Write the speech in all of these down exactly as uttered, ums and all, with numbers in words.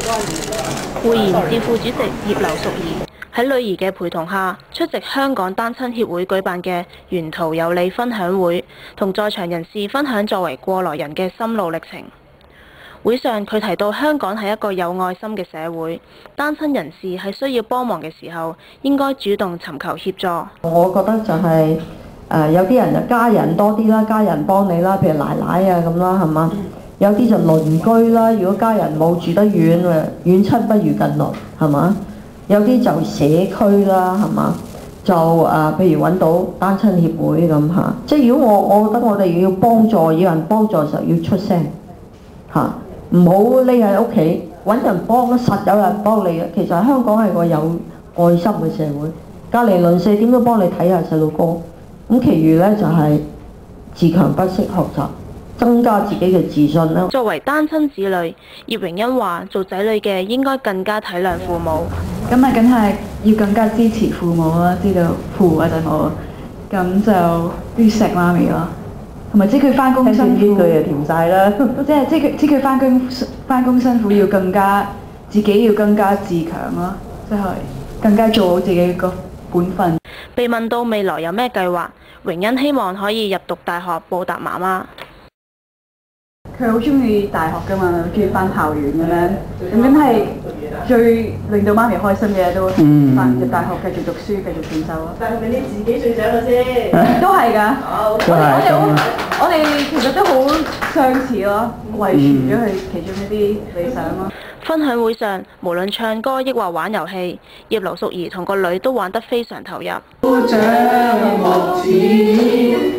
匯賢智庫主席葉劉淑儀喺女兒嘅陪同下出席香港單親協會舉辦嘅沿途有你分享會，同在場人士分享作為過來人嘅心路歷程。會上佢提到香港係一個有愛心嘅社會，單親人士喺需要幫忙嘅時候應該主動尋求協助。 我覺得就係、是、誒、呃、有啲人就家人多啲啦，家人幫你啦，譬如奶奶啊咁啦，係嘛？有啲就鄰居啦，如果家人冇住得遠誒，遠親不如近鄰，係嘛？有啲就社區啦，係嘛？就誒、呃，譬如揾到單親協會咁嚇，即係如果我我覺得我哋要幫助，有人幫助嘅時候要出聲嚇。啊唔好匿喺屋企，揾人幫啦，實有人幫你嘅。其實香港係個有愛心嘅社會，隔離鄰舍點都幫你睇下細路哥。咁，其餘呢就係自強不息，學習增加自己嘅自信啦。 作為單親子女，葉榮欣話：做仔女嘅應該更加體諒父母。 咁啊，梗係要更加支持父母啦，知道父啊就好，咁就要錫媽咪咯。同埋知佢翻工辛苦， 呢句就甜晒啦。 即係知佢知佢翻工翻工辛苦，要更加自己要更加自強咯，即係更加做好自己個本分。 被問到未來有咩計劃，榮欣希望可以入讀大學報答媽媽。 佢好中意大學㗎嘛，中意翻校園咁樣，咁梗係最令到媽咪開心嘅嘢都翻入大學繼續讀書，繼續進修咯。 但係你自己最想嘅啫， 都係㗎。我哋我哋其實都好相似咯，遺傳咗佢其中一啲理想咯。 分享會上，無論唱歌抑或玩遊戲，葉劉淑儀同個女都玩得非常投入。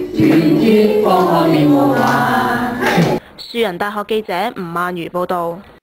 樹仁大學記者吳曼如報導。